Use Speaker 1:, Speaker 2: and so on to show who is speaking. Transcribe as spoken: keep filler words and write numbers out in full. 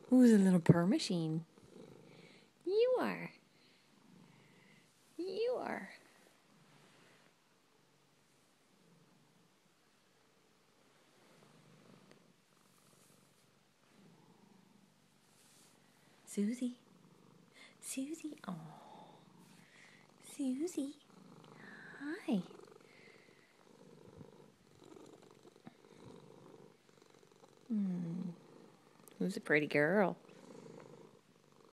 Speaker 1: Who's a little purr machine? You are. You are. Suzie. Suzie. Oh. Suzie. Hi. Hmm. Who's a pretty girl?